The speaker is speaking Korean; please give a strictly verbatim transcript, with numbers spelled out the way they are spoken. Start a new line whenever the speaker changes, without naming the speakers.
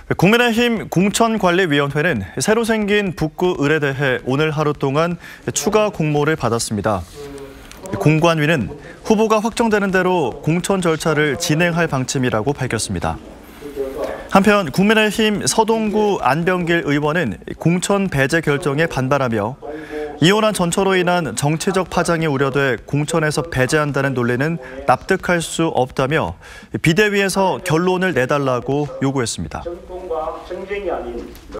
국민의힘 공천관리위원회는 새로 생긴 북구 을에 대해 오늘 하루 동안 추가 공모를 받았습니다. 공관위는 후보가 확정되는 대로 공천 절차를 진행할 방침이라고 밝혔습니다. 한편 국민의힘 서동구 안병길 의원은 공천 배제 결정에 반발하며 이혼한 전처로 인한 정치적 파장이 우려돼 공천에서 배제한다는 논리는 납득할 수 없다며 비대위에서 결론을 내달라고 요구했습니다.